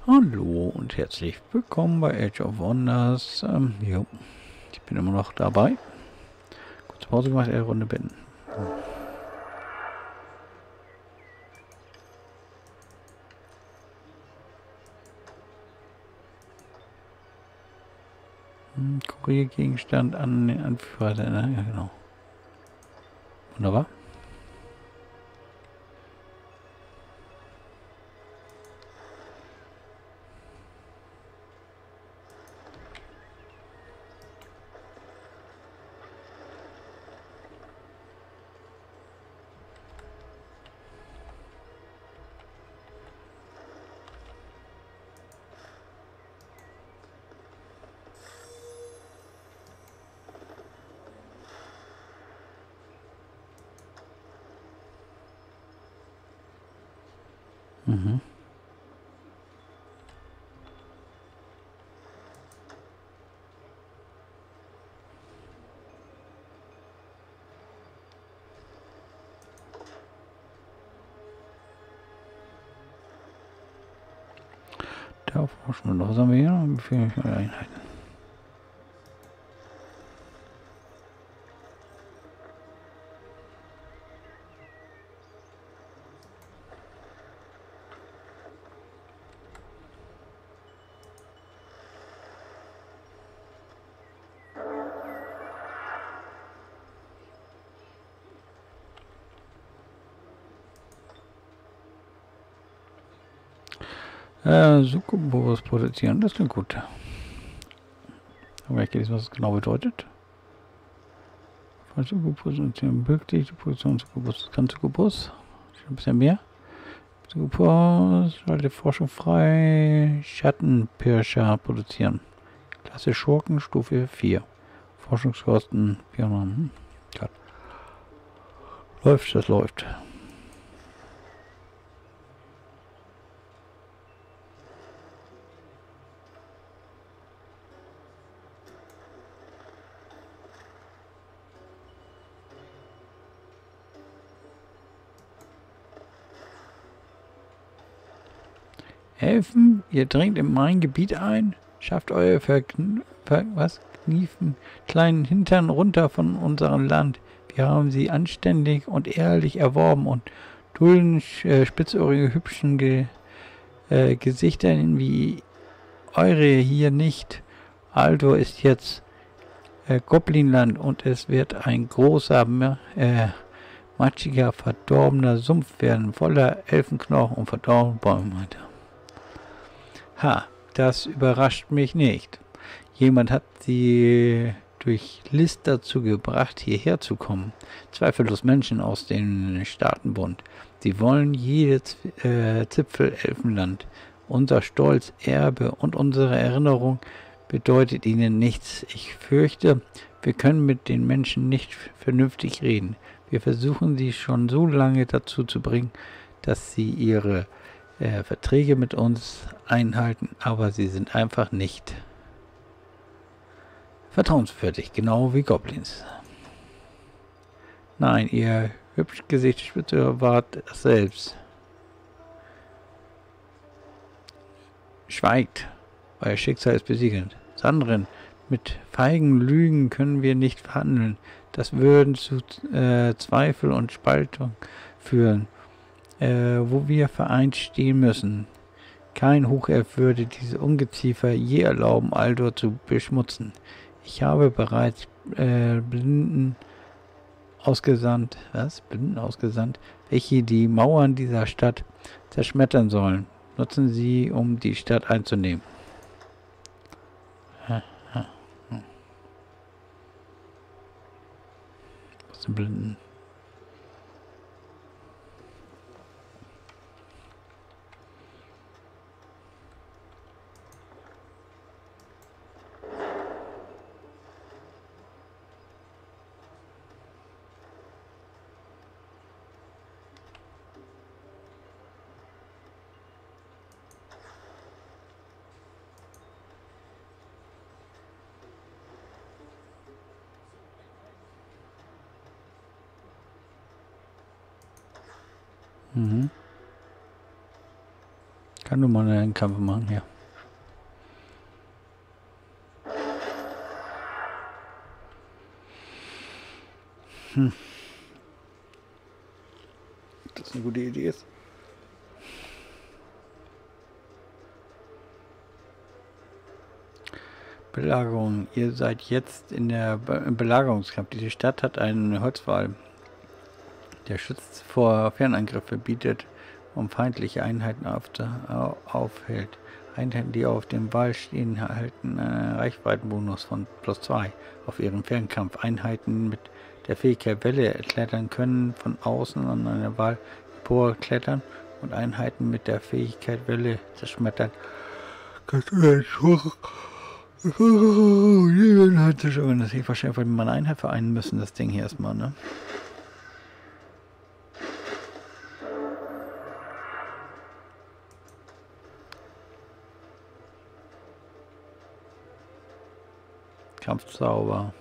Hallo und herzlich willkommen bei Age of Wonders. Jo, ich bin immer noch dabei. Kurz Pause gemacht, Runde beenden. Kuriergegenstand an den Anführer. Ja, genau. Wunderbar. Mhm. Da forschen wir noch. Was haben wir hier? Wie viele Einheiten? Succubus produzieren, das klingt gut. Aber ich gelesen, was es genau bedeutet. Succubus und wirklich die Produktion Succubus. Kann Succubus? Ein bisschen mehr. Succubus, schalte Forschung frei. Schattenpirscher produzieren. Klasse Schurken, Stufe 4. Forschungskosten 400. Ja. Läuft, das läuft. Helfen, ihr dringt in mein Gebiet ein, schafft euer Kniefen kleinen Hintern runter von unserem Land. Wir haben sie anständig und ehrlich erworben und dulden spitzohrige, hübschen Gesichtern wie eure hier nicht. Altor ist jetzt Goblinland und es wird ein großer, matschiger, verdorbener Sumpf werden, voller Elfenknochen und verdorbene Bäume. Ha, das überrascht mich nicht. Jemand hat sie durch List dazu gebracht, hierher zu kommen. Zweifellos Menschen aus dem Staatenbund. Sie wollen jedes Zipfel Elfenland. Unser Stolz, Erbe und unsere Erinnerung bedeutet ihnen nichts. Ich fürchte, wir können mit den Menschen nicht vernünftig reden. Wir versuchen sie schon so lange dazu zu bringen, dass sie ihre Verträge mit uns einhalten, aber sie sind einfach nicht vertrauenswürdig, genau wie Goblins. Nein, ihr hübsch Gesichtsspitze wart es selbst. Schweigt, euer Schicksal ist besiegelt. Sandrin, mit feigen Lügen können wir nicht verhandeln. Das würden zu Zweifel und Spaltung führen, wo wir vereint stehen müssen. Kein Hochelf würde diese Ungeziefer je erlauben, Aldor zu beschmutzen. Ich habe bereits Blinden ausgesandt, welche die Mauern dieser Stadt zerschmettern sollen. Nutzen sie, um die Stadt einzunehmen. Was sind Blinden? Kann nur mal einen Kampf machen hier. Das eine gute Idee ist. Belagerung. Ihr seid jetzt in der Belagerungskampf. Die Stadt hat einen Holzwall, der schützt vor Fernangriffe, bietet um feindliche Einheiten aufhält. Einheiten, die auf dem Wall stehen, erhalten einen Reichweitenbonus von +2 auf ihren Fernkampf. Einheiten mit der Fähigkeit Welle klettern können von außen an eine Wall emporklettern und Einheiten mit der Fähigkeit Welle zerschmettern. Das ist wahrscheinlich, weil man eine Einheit vereinen müssen, das Ding hier erstmal, ne? Kampfzauber.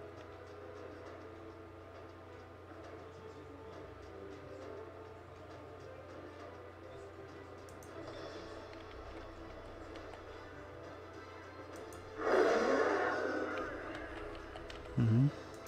Mhm.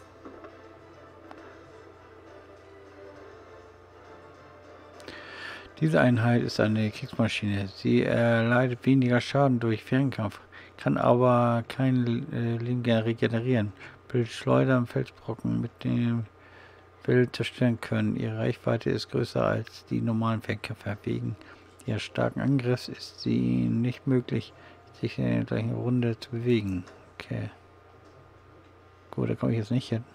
Diese Einheit ist eine Kriegsmaschine. Sie erleidet weniger Schaden durch Fernkampf, kann aber kein Leben regenerieren. Bildet Schleudern, Felsbrocken, mit dem Will zerstören können. Ihre Reichweite ist größer als die normalen Fernkämpfer. Wegen ihres starken Angriffs ist sie nicht möglich, sich in der gleichen Runde zu bewegen. Okay. Gut, da komme ich jetzt nicht hin.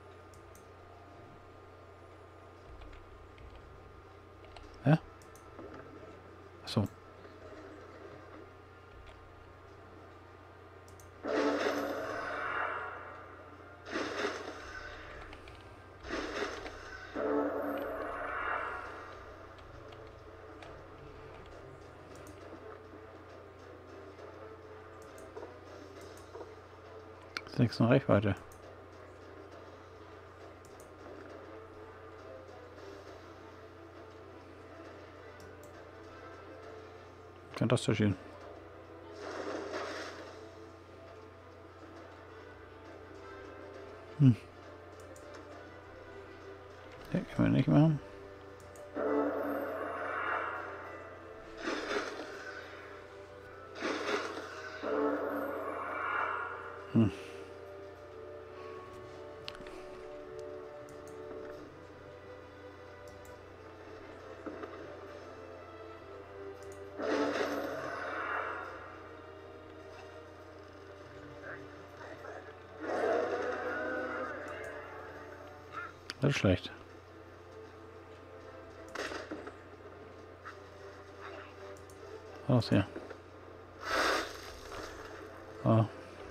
Ja? Achso. Nichts in Reichweite. Kann das verstehen. Ja, können wir nicht machen. Das ist schlecht. Aus hier. Ah.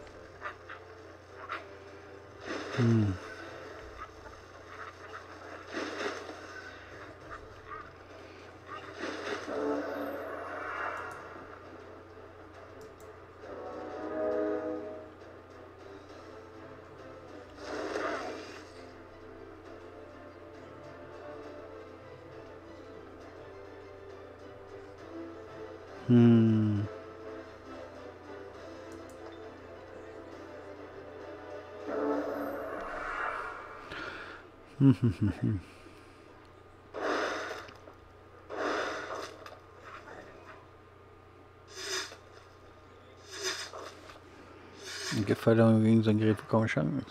Gefährdung gegen sein Gerät bekommen Chancen.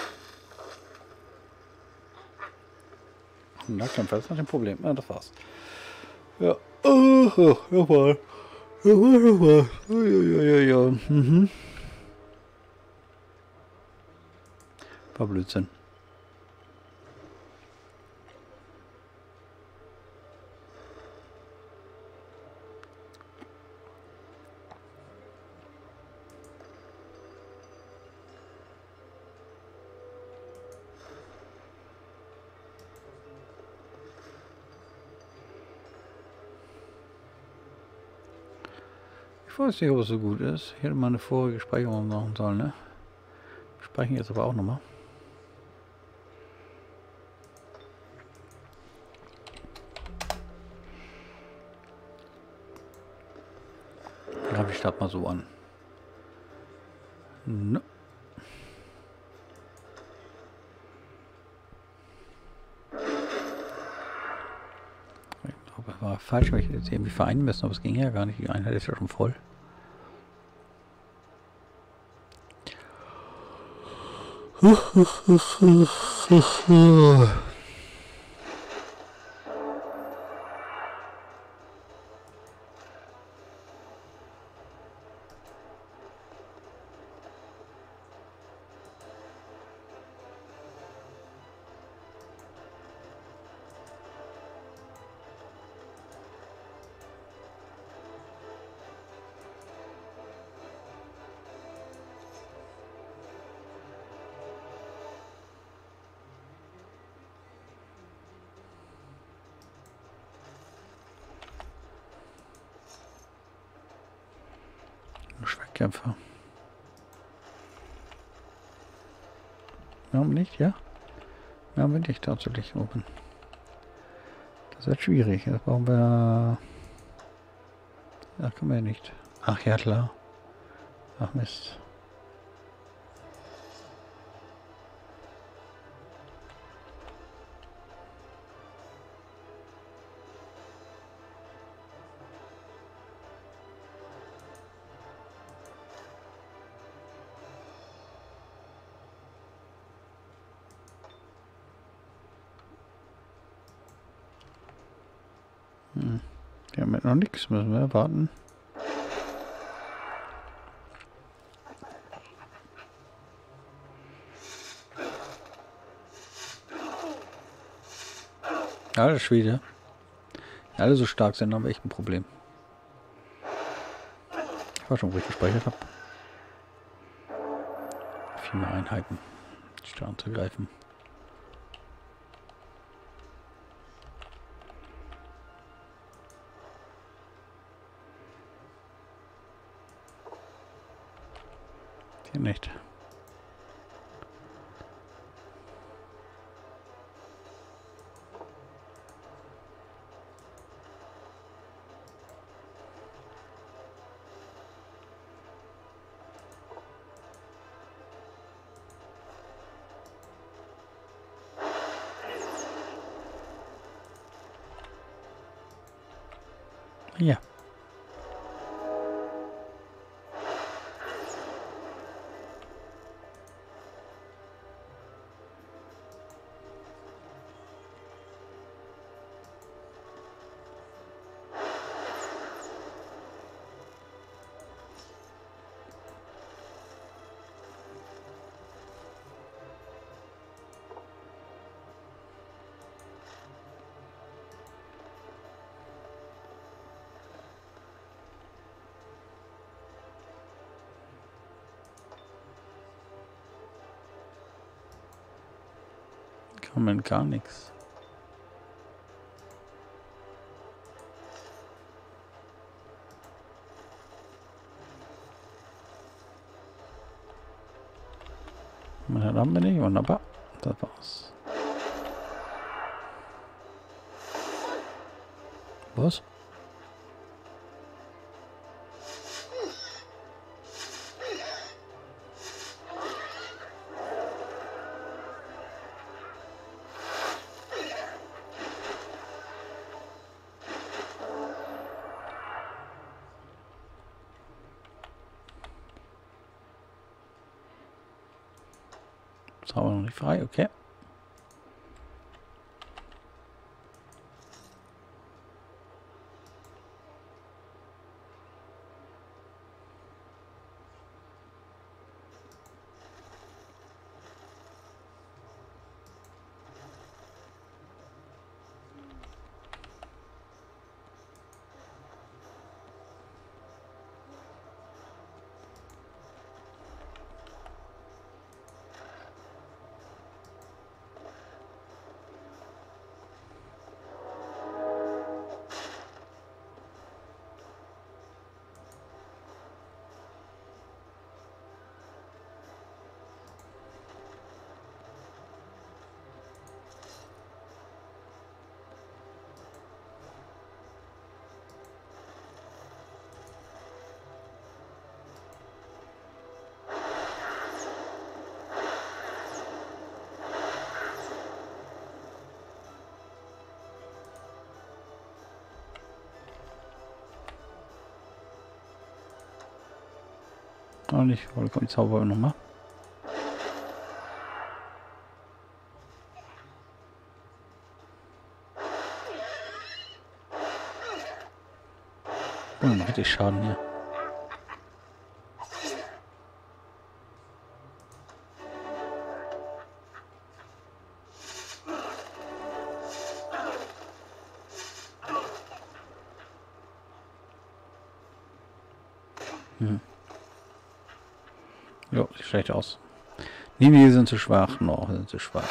Nahkämpfer, das ist nicht ein Problem. Ja, das war's. Ja. Oh, nochmal. Nochmal. Ja. War Blödsinn. Ich weiß nicht, ob es so gut ist. Ich hätte mal eine vorige Speicherung machen sollen, ne? Wir speichern jetzt aber auch nochmal. greife die Stadt mal so an. No. Ich glaube, das war falsch, weil ich jetzt irgendwie vereinen müssen, aber es ging ja gar nicht. Die Einheit ist ja schon voll. Schwertkämpfer. Wir haben nicht, ja? Wir haben nicht tatsächlich oben. Das wird schwierig. Das brauchen wir. Ach, können wir nicht. Ach ja, klar. Ach Mist. Die haben noch nichts, müssen wir warten. Ja, das ist Schwede. Ja, alle so stark sind, haben wir echt ein Problem. Ich war schon, wo ich gespeichert habe. 4 mehr Einheiten. Statt anzugreifen. Hier nicht. Ja. Moment, gar nichts. Dann haben wir nicht, wunderbar. Das war's. Was? Das haben wir noch nicht frei, okay. Auch nicht. Oder kommt die Zauber nochmal? Richtig Schaden hier. Jo, sieht schlecht aus. Nee, die sind zu schwach. Noch sind zu schwach.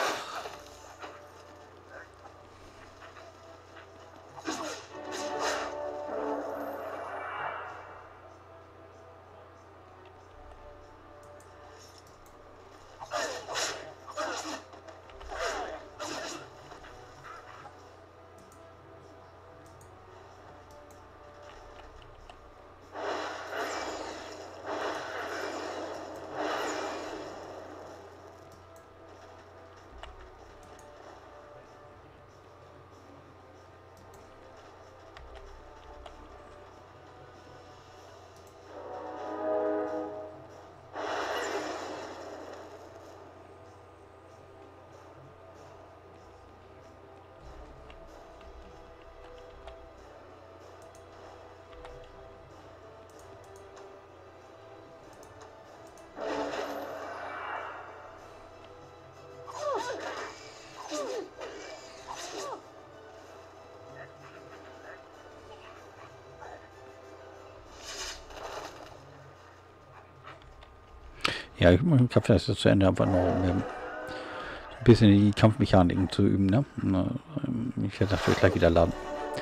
Ja, ich habe das zu Ende, einfach nur ein bisschen die Kampfmechaniken zu üben, ne? Ich werde das gleich wieder laden.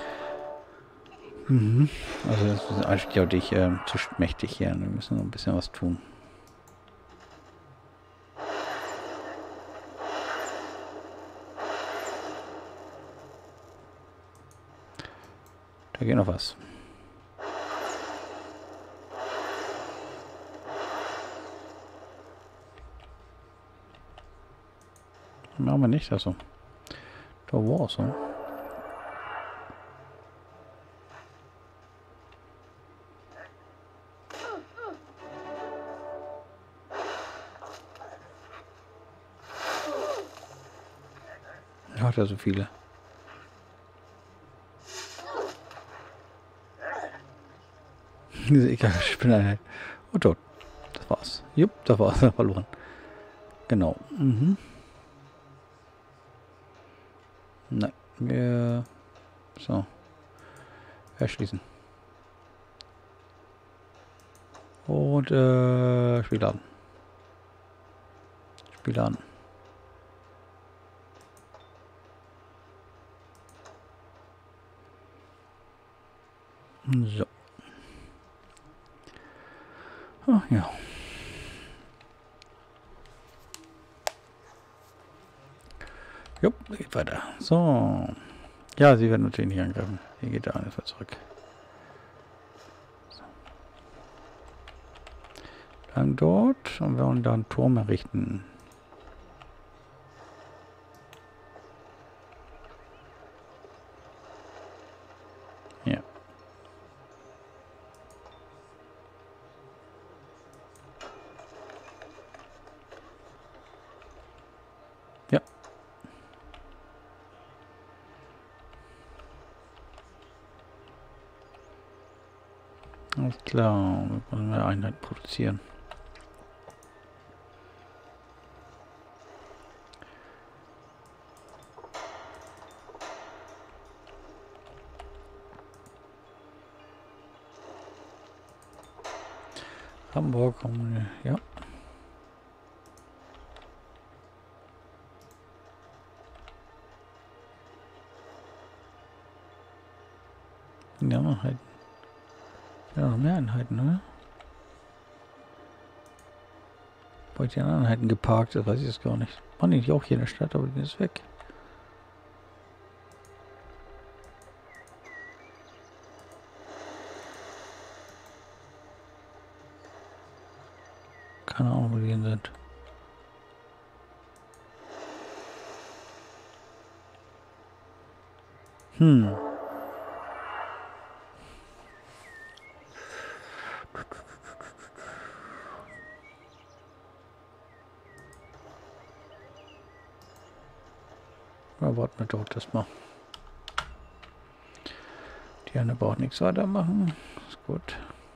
Also das ist eigentlich ja dich zu mächtig hier. Wir müssen noch ein bisschen was tun. Da geht noch was. Machen wir nicht, also. Da war es, so. Hat ja so viele. Diese ekelhafte Spinneinheit. Oh, tot. Das war's. Jupp, das war's. Verloren. Genau. Nein. Wir... So. Erschließen. Und, Spiel an. Spiel an. So. Ach ja. Jupp, geht weiter. So. Ja, sie werden natürlich nicht angreifen. Hier geht der eine zurück. So. Dann dort und wir wollen da einen Turm errichten. Ja. Ja. Alles klar, wir wollen eine Einheit produzieren. Hamburg, ja. Ja, Einheiten. Ja, noch mehr Einheiten, oder? Wo ich die anderen Einheiten geparkt, das weiß ich jetzt gar nicht. Waren die nicht auch hier in der Stadt, aber die ist weg. Keine Ahnung, wo die hin sind. Na, warten wir doch das mal. Die eine braucht nichts weitermachen. Ist gut.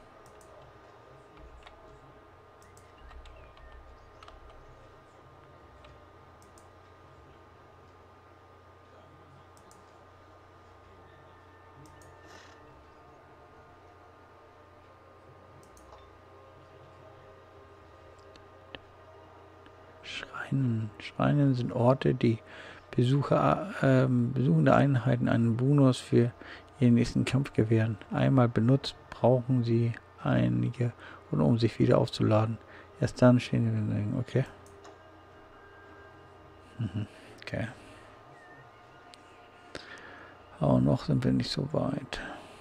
Schreine sind Orte, die besuchende Einheiten einen Bonus für ihren nächsten Kampf gewähren. Einmal benutzt, brauchen sie einige, um sich wieder aufzuladen. Erst dann stehen sie in den... Okay. Okay. Aber noch sind wir nicht so weit.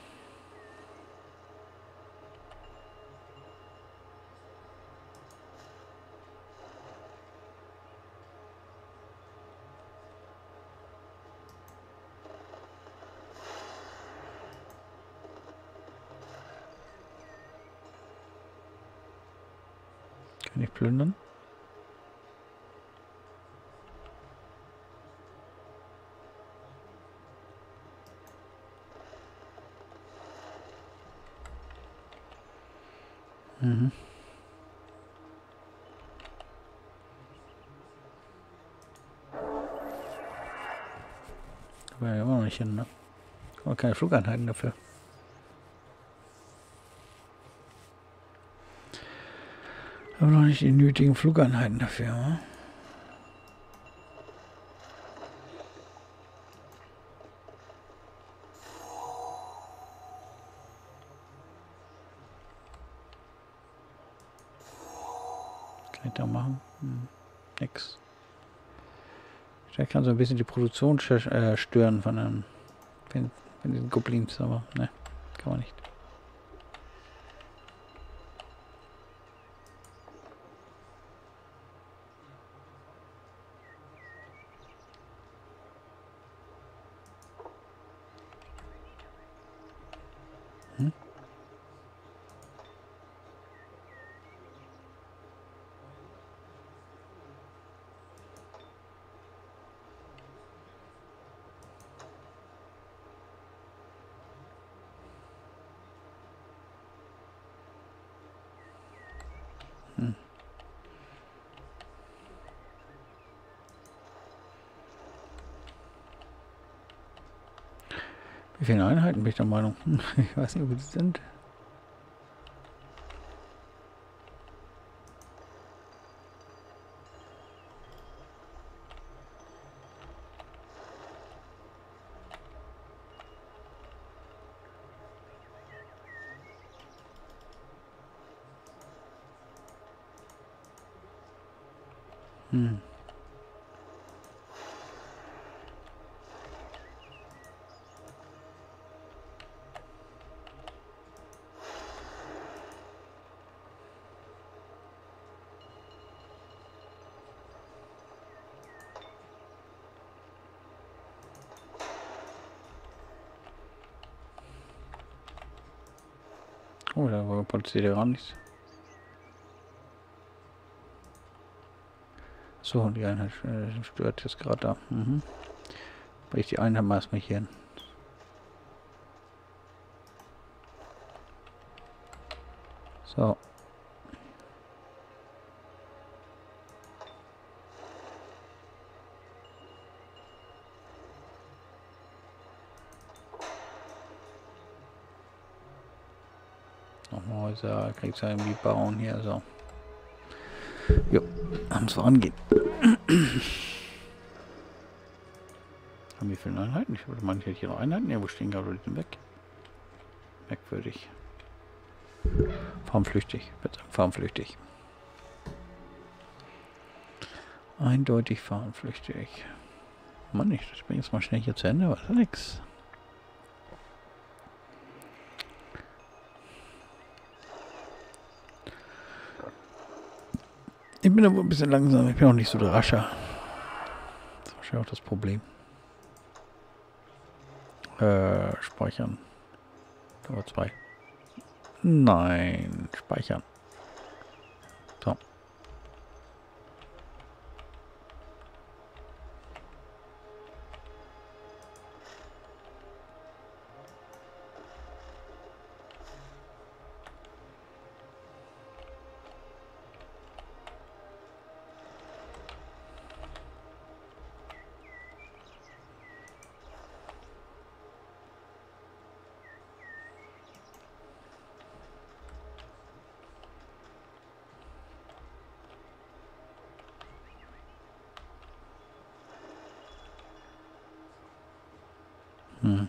Kann ich plündern? Mhm. Aber ja immer noch nicht hin, ne? Aber keine Flugeinheiten dafür. Aber noch nicht die nötigen Flugeinheiten dafür, ne? Kann ich da machen? Nix. Vielleicht kann so ein bisschen die Produktion stören von den Goblins, aber ne, kann man nicht. Wie viele Einheiten bin ich der Meinung? Ich weiß nicht, wie die sind. Oh, da produziert er gar nichts. So, die Einheit stört jetzt gerade da. Weil ich die Einheit mal erstmal hier hin. So. Nochmal Häuser, kriegst du irgendwie bauen hier, so. Jo, haben es vorangehen. Haben wir viele Einheiten? Ich würde meinen, ich hätte hier noch Einheiten. Ja, wo stehen gerade die weg? Merkwürdig. Farmflüchtig. Ich würde sagen, farmflüchtig. Eindeutig farmflüchtig. Mann, ich bringe jetzt mal schnell hier zu Ende, aber das ist nix. Ich bin aber ein bisschen langsam, ich bin auch nicht so der Rascher. Das ist wahrscheinlich auch das Problem. Speichern. Nummer 2. Nein, speichern. So. Hm.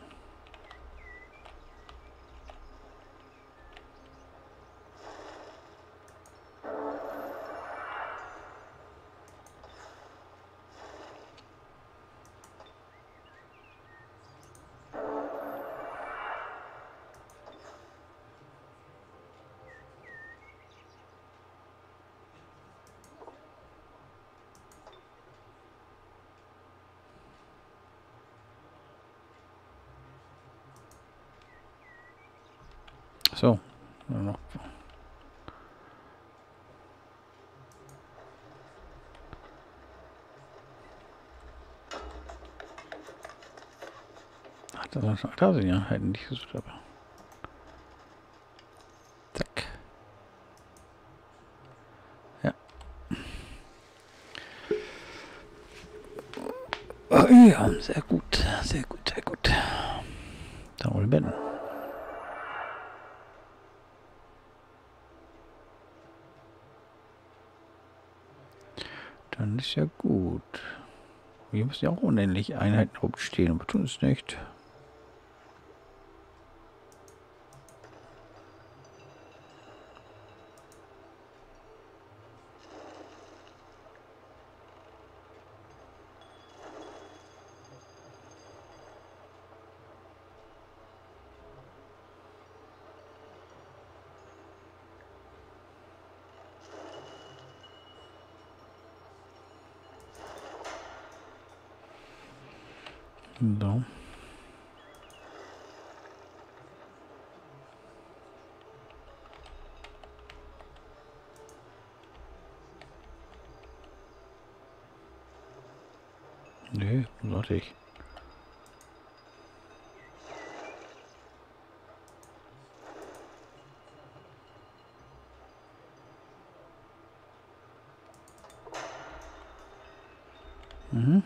So. Noch. Ach, das war schon 1000 Jahre halt nicht gesucht habe. Zack. Ja. Oh, ja, sehr gut. Sehr gut, sehr gut. Da wollen wir. Dann ist ja gut. Wir müssen ja auch unendlich Einheiten rumstehen, aber tun es nicht. So. Nee, sollte ich. Mhm.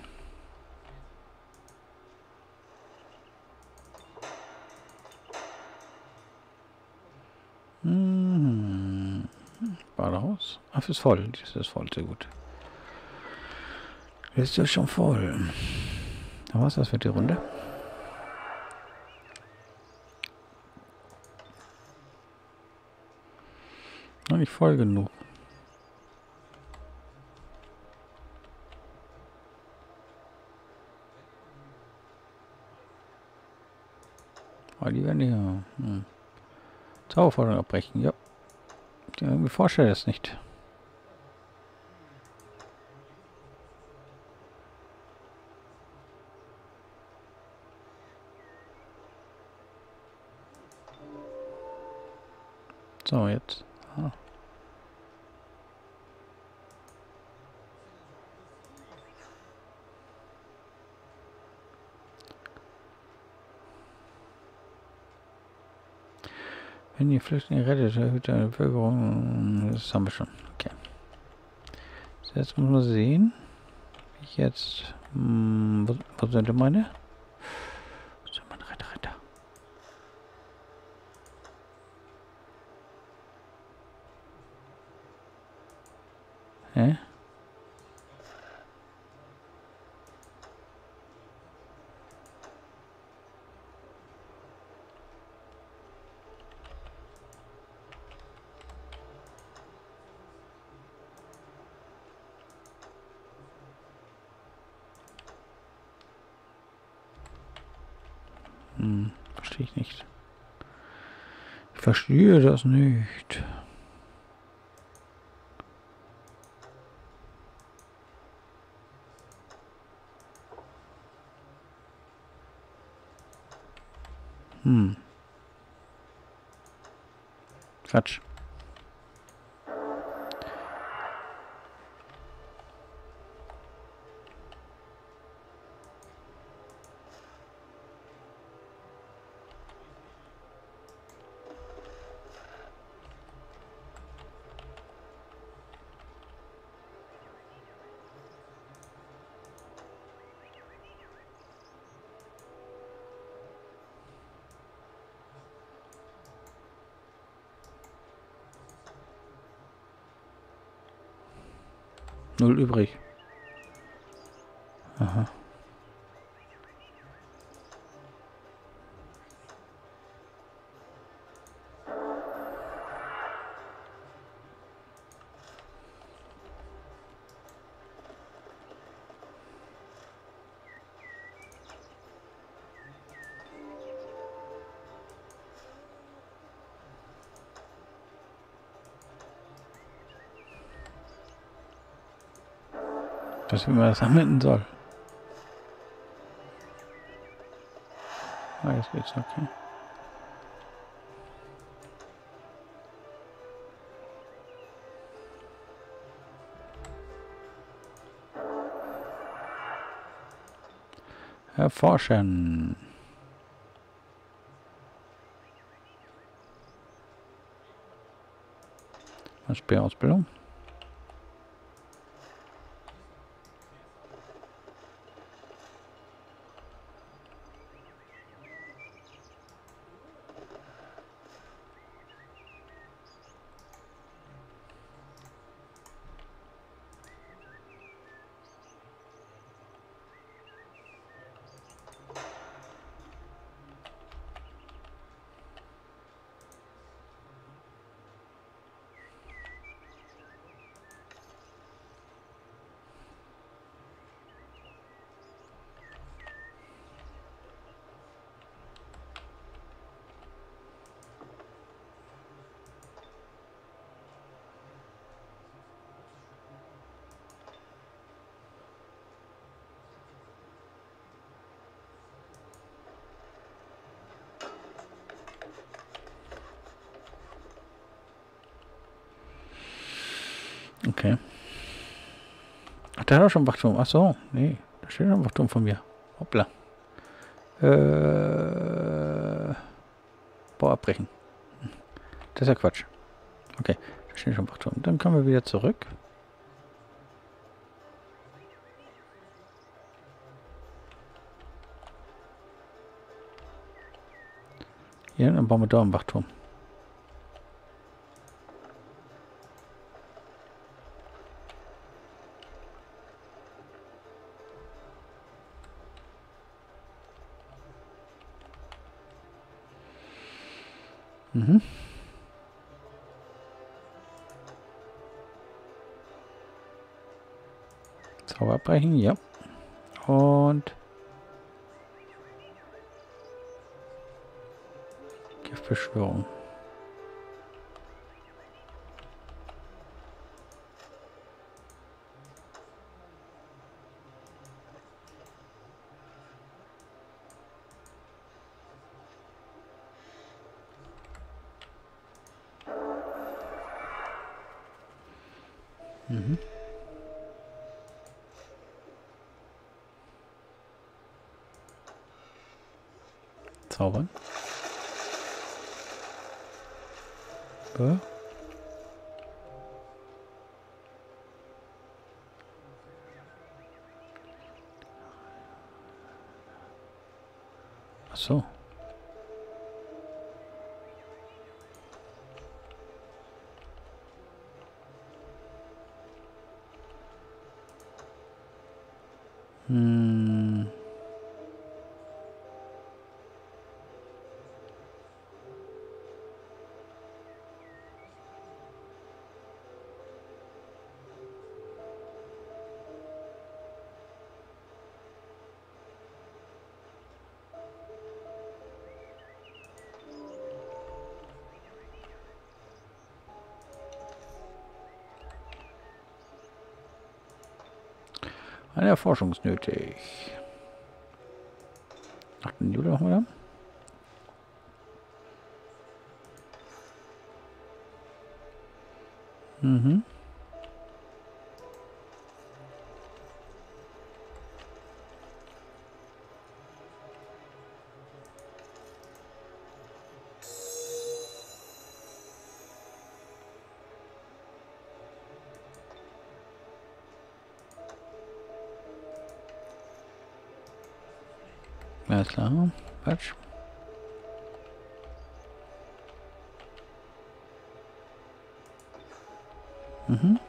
Mhm. War raus. Ach, ist voll. Das ist voll, sehr gut. Ist ja schon voll. Da war's das für die Runde. Noch nicht voll genug. Aber die werden hier. Zauberforderung abbrechen, ja. Ich irgendwie vorstelle das nicht. So, jetzt. Ah. Wenn die Flüchtlinge rettet, erhöht eine Bevölkerung. Das haben wir schon. Okay. So, jetzt muss man sehen. Wie ich jetzt. Wo sind denn meine? Wo sind meine Retter? Hä? Verstehe ich nicht. Ich verstehe das nicht. Quatsch. Null übrig. Aha. Das, wie man das anwenden soll. Ah, jetzt geht's, okay. Erforschen. Speerausbildung. Okay. Ach, da hat er schon Wachturm. Ach so, nee. Da steht ein Wachturm von mir. Hoppla. Bau abbrechen. Das ist ja Quatsch. Okay, da steht schon Wachturm. Dann kommen wir wieder zurück. Hier, dann bauen wir da einen Wachturm. Mhm. Zauber abbrechen, ja. Und Giftbeschwörung. Mhm. Zaubern. Ach so. Hm. Eine Erforschung ist nötig. 8. Juli machen wir. Mhm. Alles klar. Quatsch. Mhm.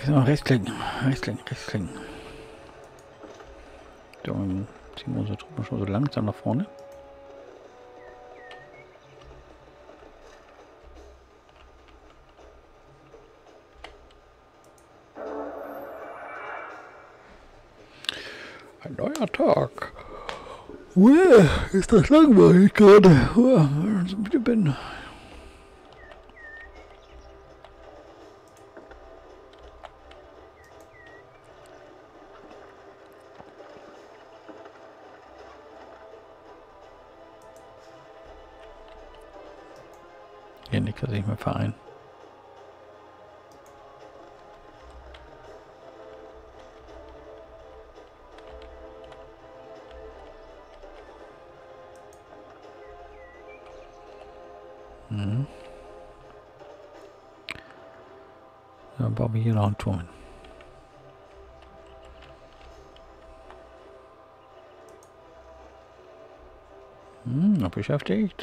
So, rechtsklicken. Rechtsklicken, rechtsklicken. Dann ziehen wir unsere Truppen schon so langsam nach vorne. Ein neuer Tag. Ist das langweilig gerade. So müde bin. Hier kann sich mehr vereinen. Dann bauen wir hier noch einen Turm hin. Noch beschäftigt.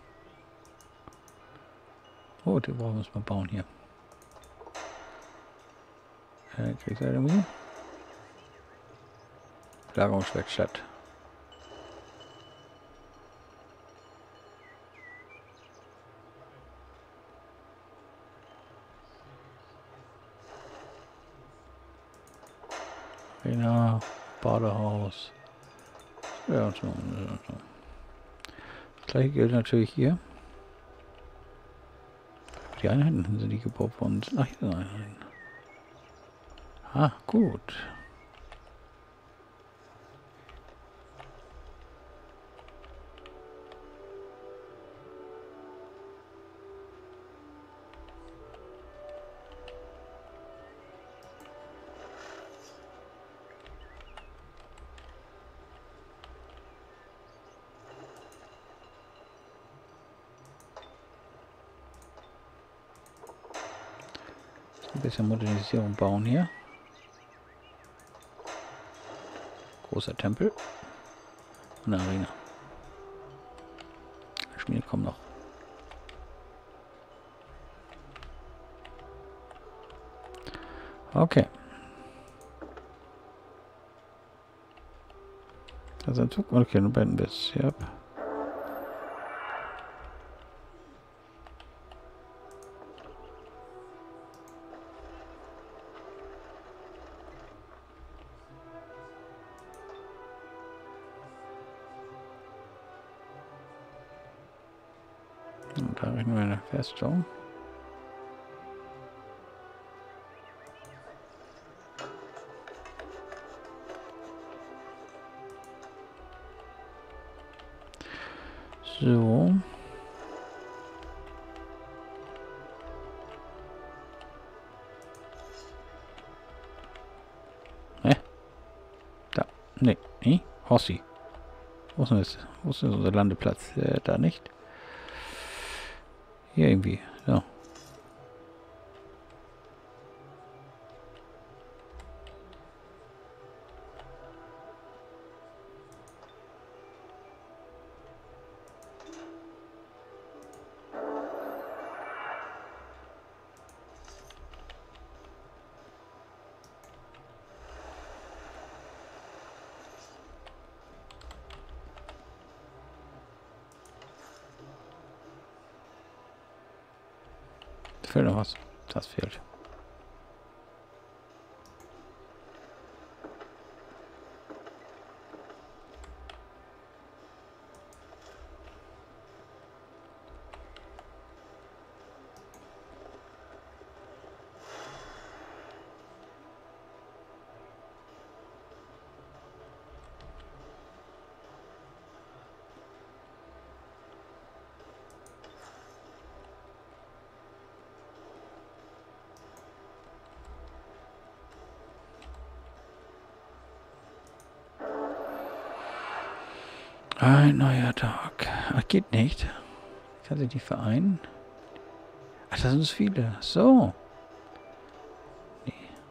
Oh, den brauchen wir uns mal bauen hier. Kriegst du irgendwie? Lagerungswerkstatt. Arena, Badehaus. Ja, so. Das gleiche gilt natürlich hier. Die Einheiten sind die gebaut worden. Ach, hier sind Einheiten. Ah, gut. Ein bisschen Modernisierung bauen hier. Großer Tempel. Und eine Arena. Schmiede kommen noch. Okay. Das ist ein Zug. Okay, nur ein bisschen. Ja. Und da rechnen wir eine Festung. So. Da. Nee. Hossi. Wo ist denn das? Wo ist denn unser Landeplatz? Da nicht. Hier irgendwie. So. Fehlt noch was. Das fehlt. Ein neuer Tag. Ach, geht nicht. Kann sich nicht vereinen. Ach, das sind viele. So. Nee.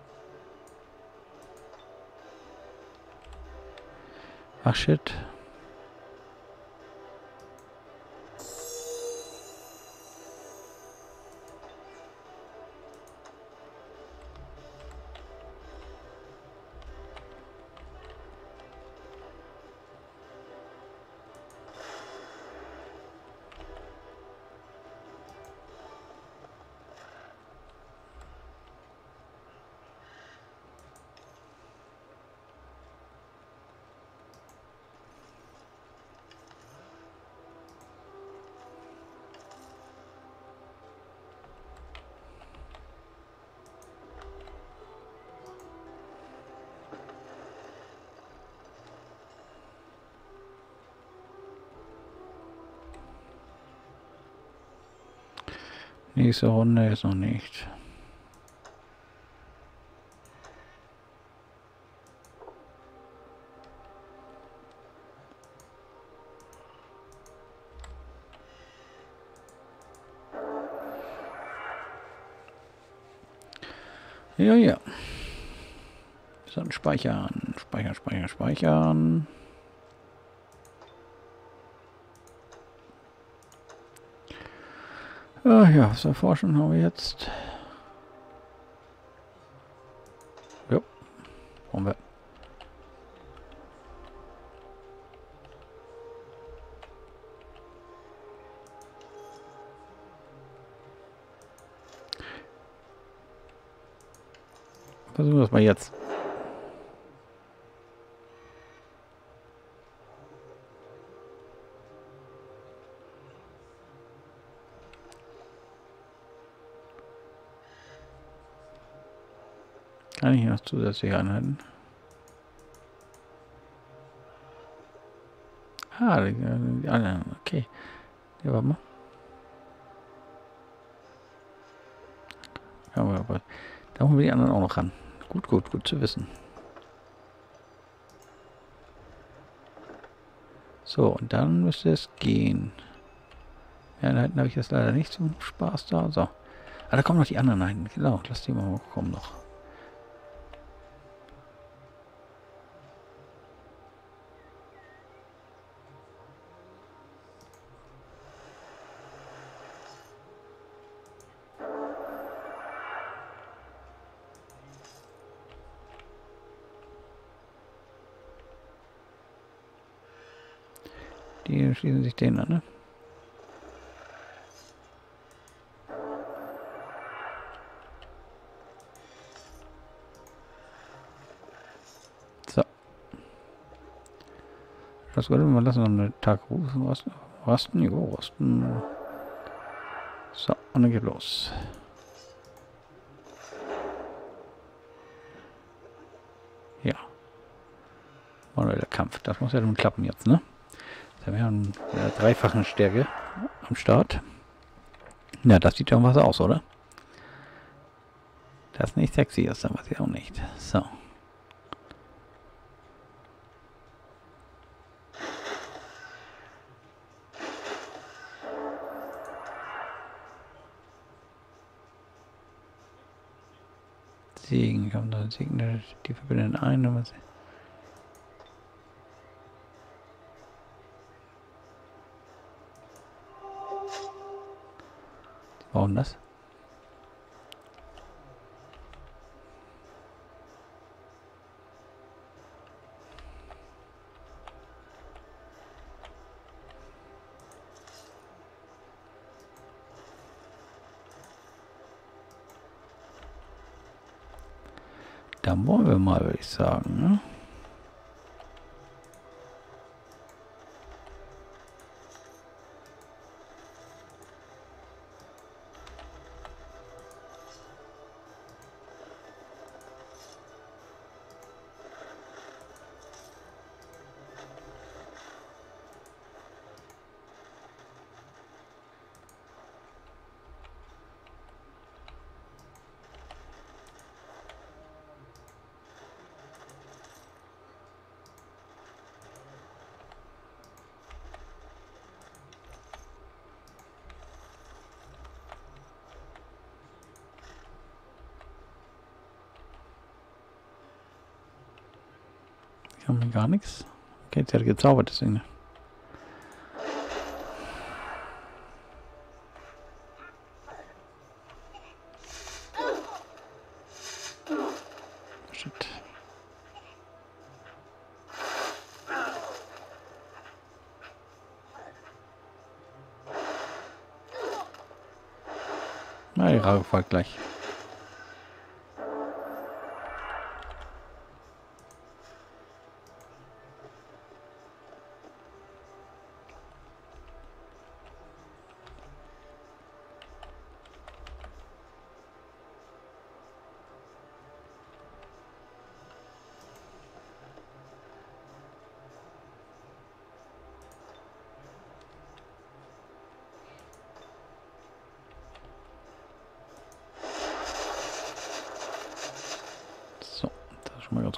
Ach, shit. Nächste Runde ist noch nicht. Ja, ja. Dann speichern. Speichern. Ja, was erforschen haben wir jetzt? Ja, brauchen wir. Versuchen wir das mal jetzt. Kann ich noch zusätzliche Einheiten? Ah, die anderen, okay. Ja, warte mal. Ja, aber da holen wir die anderen auch noch ran. Gut zu wissen. So, und dann müsste es gehen. Ja, Einheiten habe ich jetzt leider nicht zum Spaß da. So. Ah, da kommen noch die anderen Einheiten. Genau, lass die mal kommen noch. Die schließen sich denen an, ne? So. Das würde wir lassen noch einen Tag rasten. Jo, rasten. So, und dann geht los. Ja. Manueller Kampf. Das muss ja nun klappen jetzt, ne? Da wir haben eine dreifache Stärke am Start. Ja, das sieht schon was aus, oder? Das nicht sexy ist, dann weiß ich auch nicht. So. Segen, kommt da Segen, die verbinden ein. Was warum das? Dann wollen wir mal, würde ich sagen. Ne? Ich habe gar nichts. Okay, jetzt hat er gezaubert, deswegen. Shit. Na, die Rage folgt gleich.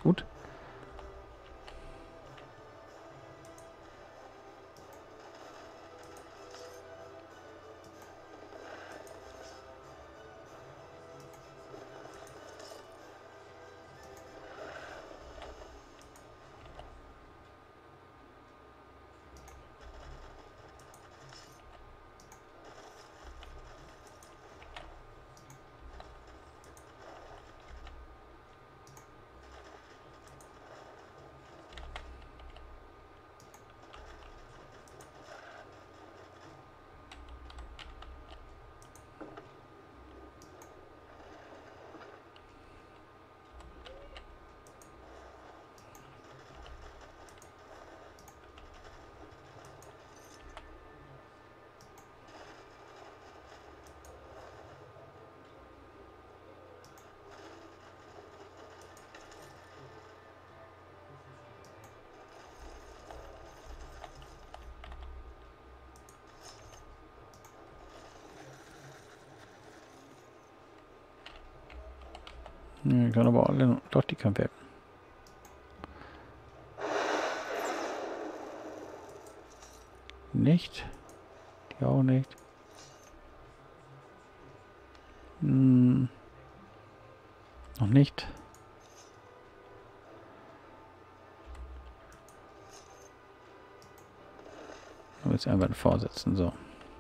gut. Ja, kann aber alle. Doch, die kann werden. Nicht. Die auch nicht. Hm. Noch nicht. Ich will jetzt einfach vorsetzen. So.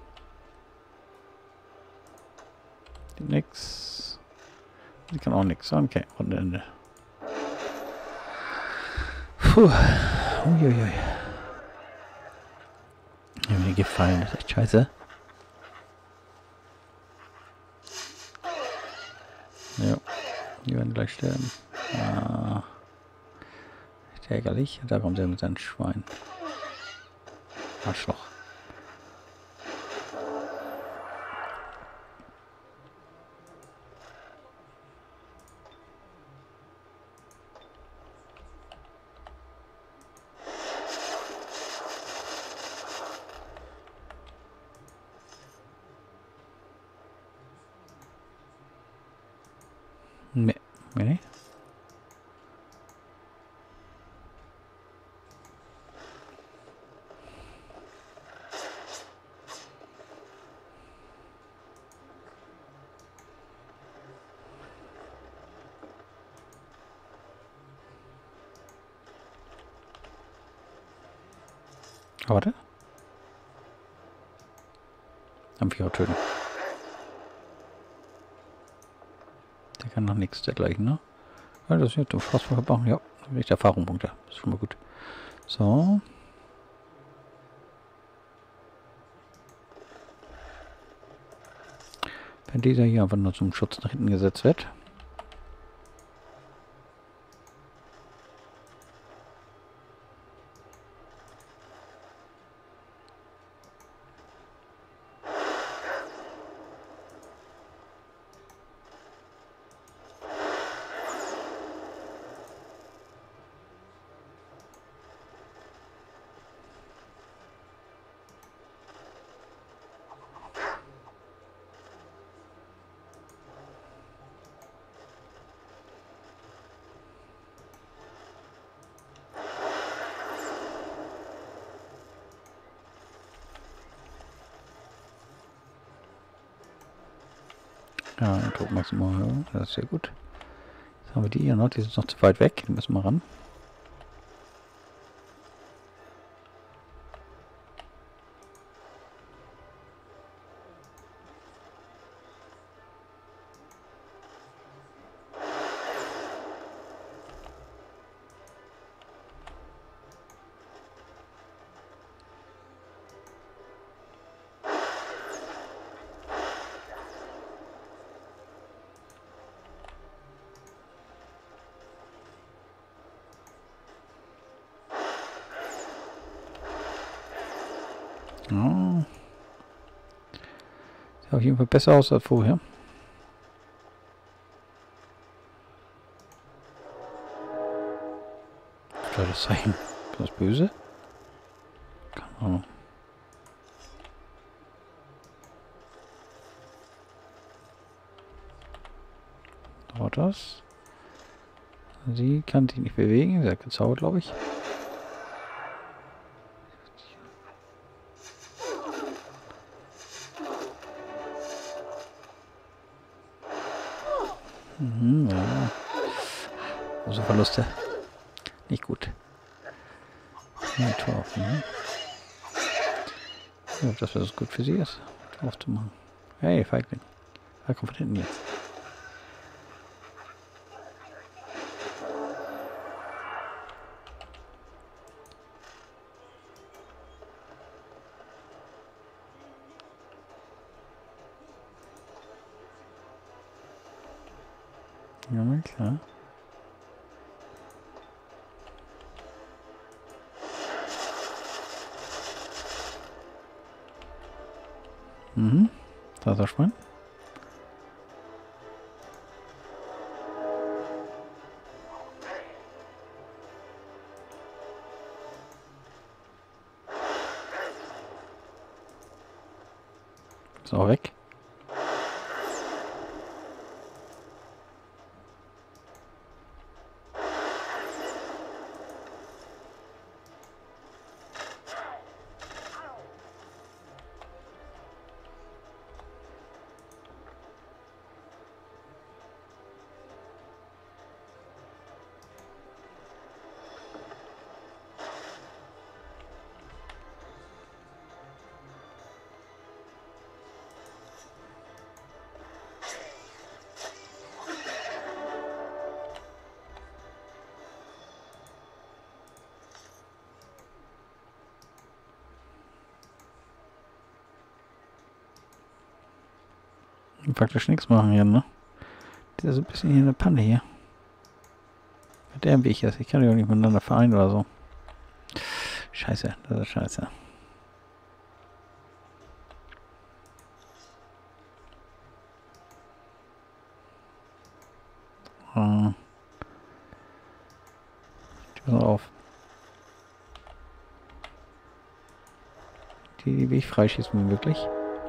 Die nix. Die kann auch nix. Okay, Runde Ende. Puh. Uiuiui. Mir gefallen. Das ist echt scheiße. Ja. Die werden gleich sterben. Ah. Echt ärgerlich. Da kommt er mit seinem Schwein. Arschloch. Nee. Nee. Warte. Am Vierer töten. Der kann noch nichts dergleichen, ne? Ja, das ist jetzt fast verbrauchen. Ja, echt Erfahrungspunkte. Das ist schon mal gut. So. Wenn dieser hier einfach nur zum Schutz nach hinten gesetzt wird. Ja, Druck maximal erhöhen. Das ist sehr gut. Jetzt haben wir die hier noch. Die sind noch zu weit weg. Die müssen wir ran. Ja. Sieht auf jeden Fall besser aus als vorher. Soll das sein? Ist das böse? Keine Ahnung. Dauert das? Sie kann sich nicht bewegen. Sie hat gezaubert, glaube ich. Mhm, ja. Also Verluste. Nicht gut. Ja, Tor. Mhm. Ja, das was gut für sie ist, drauf zu machen. Hey, Feigling. Da kommt von hinten jetzt. Ja, na klar. Mhm. Da ist das Schwein. Ist auch weg. Praktisch nichts machen hier, ne? Der ist ein bisschen hier eine Panne hier. Mit der im Weg ist. Ich kann die auch nicht miteinander vereinen oder so. Scheiße, das ist scheiße. Die sind auf. Die will ich freischießen, wirklich.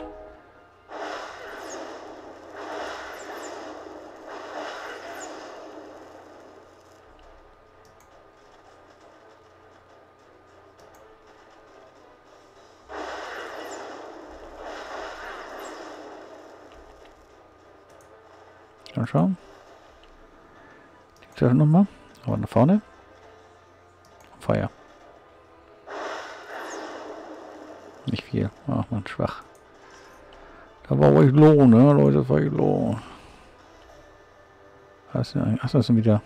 Mal schauen. Die treffen nochmal. Aber nach vorne. Feuer. Nicht viel. Ach man, schwach. Da war ich low, ne, Leute, das war ich low. Achso, das sind wieder.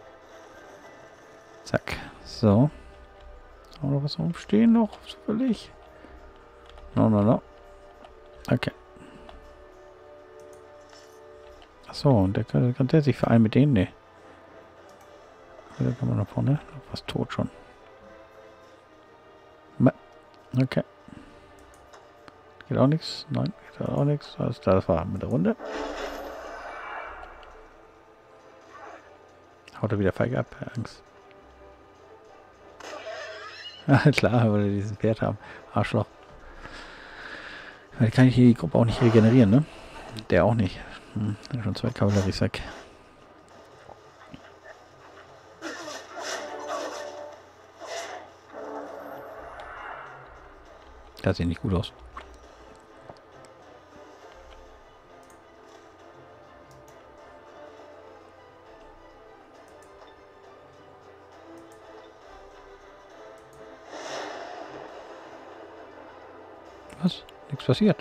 Zack. So. Haben wir noch was rumstehen noch? Zufällig? No, no, no. Okay. Achso, und der kann der sich vereinen mit denen? Ne. Da kann man nach vorne. Was tot schon. Okay. Geht auch nichts. Nein, geht auch nichts. Alles klar, das war mit der Runde. Haut er wieder feige ab, Angst. Ja, klar, weil wir dieses Pferd haben. Arschloch. Weil kann ich die Gruppe auch nicht regenerieren, ne? Der auch nicht. Schon 2 Kavalleriesack. Das sieht nicht gut aus. Was? Nichts passiert.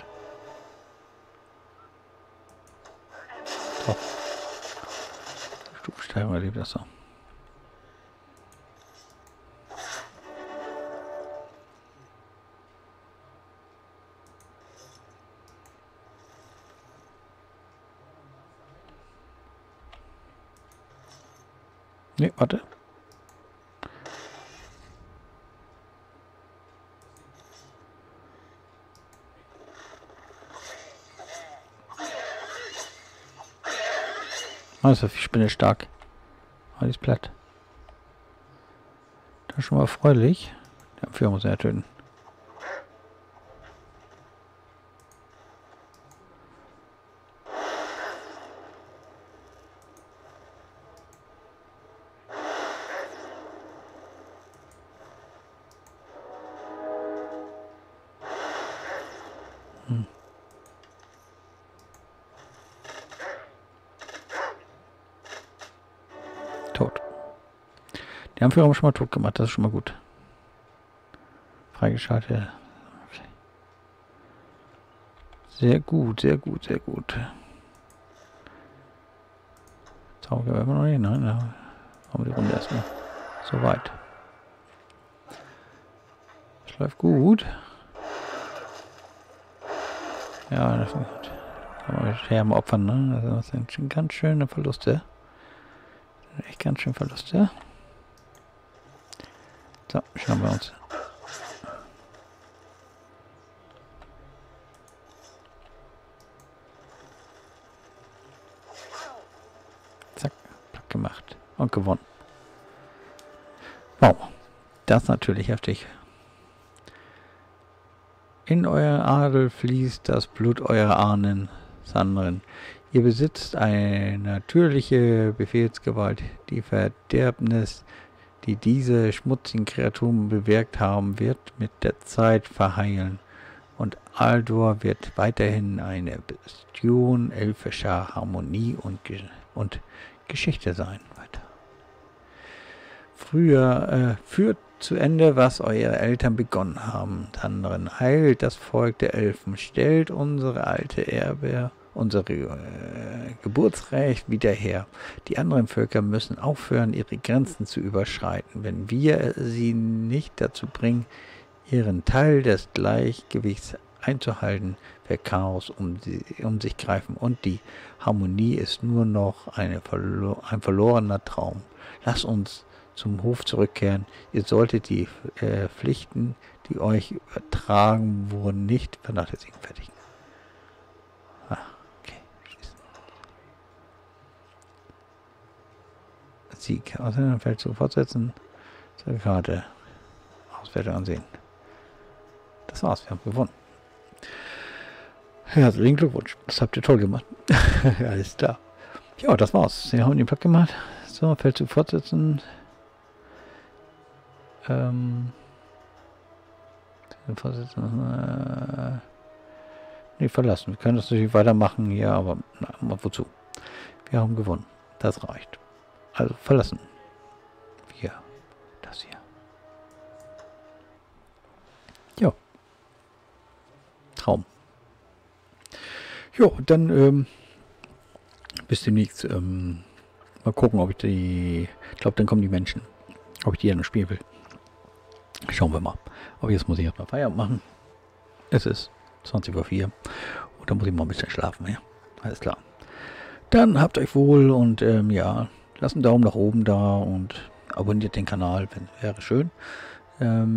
So. Stufensteigerung erlebt das so. Ne, warte. Also, die Spinne stark. Alles platt. Das ist schon mal erfreulich. Der Führer muss er töten. Die Anführer haben wir schon mal tot gemacht, das ist schon mal gut. Freigeschaltet. Okay. Sehr gut, sehr gut, sehr gut. Zauber immer noch nicht, nein, da haben wir die Runde erstmal so weit. Das läuft gut. Ja, das kann man Scherben opfern, ne? Also das sind schon ganz schöne Verluste. Echt ganz schön Verluste. So, schauen wir uns. Zack, platt gemacht und gewonnen. Wow, das ist natürlich heftig. In euer Adel fließt das Blut eurer Ahnen, Sandren. Ihr besitzt eine natürliche Befehlsgewalt. Die Verderbnis, die diese schmutzigen Kreaturen bewirkt haben, wird mit der Zeit verheilen. Und Aldor wird weiterhin eine Bastion elfischer Harmonie und Geschichte sein. Weiter. Früher führt zu Ende, was eure Eltern begonnen haben. Anderen heilt das Volk der Elfen, stellt unsere alte Erbe, unser Geburtsrecht wieder her. Die anderen Völker müssen aufhören, ihre Grenzen zu überschreiten. Wenn wir sie nicht dazu bringen, ihren Teil des Gleichgewichts einzuhalten, wird Chaos um sich greifen und die Harmonie ist nur noch ein verlorener Traum. Lasst uns zum Hof zurückkehren. Ihr solltet die Pflichten, die euch übertragen wurden, nicht vernachlässigen. Fertig. Ah, okay. Schließen. Sieg. Aus dem Feld zu fortsetzen. Zur Karte. Auswertung ansehen. Das war's. Wir haben gewonnen. Herzlichen Glückwunsch. Das habt ihr toll gemacht. Alles klar. Ja, das war's. Wir haben den Platt gemacht. So, Feld zu fortsetzen. Nee, verlassen. Wir können das natürlich weitermachen hier, aber na, wozu? Wir haben gewonnen. Das reicht. Also verlassen. Wir. Das hier. Ja. Traum. Ja, dann bis demnächst. Mal gucken, ob ich die... Ich glaube, dann kommen die Menschen. Ob ich die dann spielen will. Schauen wir mal. Aber jetzt muss ich erstmal Feierabend machen. Es ist 20:04 Uhr. Und dann muss ich mal ein bisschen schlafen. Ja? Alles klar. Dann habt euch wohl und ja, lasst einen Daumen nach oben da und abonniert den Kanal, wäre schön. Ja,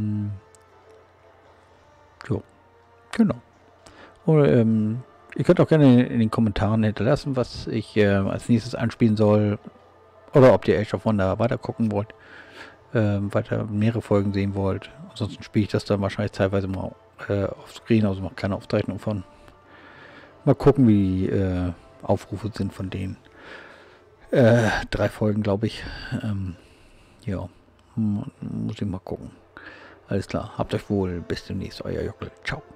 genau. Oder ihr könnt auch gerne in den Kommentaren hinterlassen, was ich als nächstes einspielen soll. Oder ob ihr Age of Wonder weiter gucken wollt. Weiter mehrere Folgen sehen wollt. Ansonsten spiele ich das dann wahrscheinlich teilweise mal auf Screen, also mache keine Aufzeichnung von. Mal gucken, wie die Aufrufe sind von denen. 3 Folgen, glaube ich. Ja, muss ich mal gucken. Alles klar, habt euch wohl. Bis demnächst, euer Jockel. Ciao.